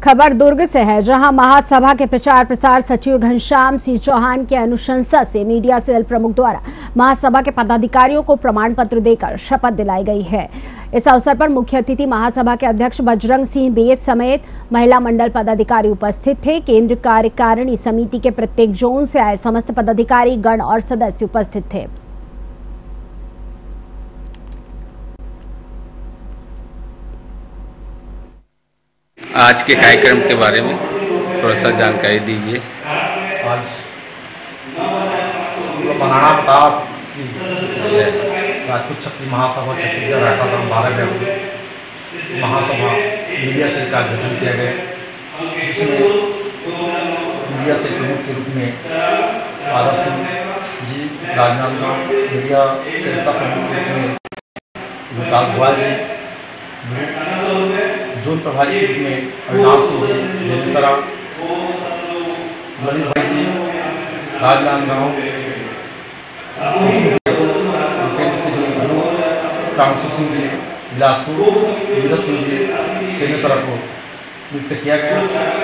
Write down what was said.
खबर दुर्ग से है, जहां महासभा के प्रचार प्रसार सचिव घनश्याम सिंह चौहान की अनुशंसा से मीडिया सेल प्रमुख द्वारा महासभा के पदाधिकारियों को प्रमाण पत्र देकर शपथ दिलाई गई है। इस अवसर पर मुख्य अतिथि महासभा के अध्यक्ष बजरंग सिंह बेस समेत महिला मंडल पदाधिकारी उपस्थित थे। केंद्र कार्यकारिणी समिति के प्रत्येक जोन से आए समस्त पदाधिकारी गण और सदस्य उपस्थित थे। आज के कार्यक्रम के बारे में थोड़ा सा जानकारी दीजिए। आज बनाना बताया कि राजपूत क्षत्रिय महासभा छत्तीसगढ़ राठौर धाम 12 अगस्त से महासभा मीडिया सेल का गठन किया गया, जिसमें मीडिया सेल प्रमुख के रूप में आदर्श सिंह जी, राजनांदगांव मीडिया सेल सह प्रमुख के रूप में विकास गोयल जी, जोन प्रभारी के रूप में अविनाश सिंह जी, बेमेतरा ललित भाई जी, राजनांदगांव मुकेंद्र सिंह जी, टांसू सिंह जी बिलासपुर, नीरज सिंह जी बेमेतरा को नियुक्त किया गया।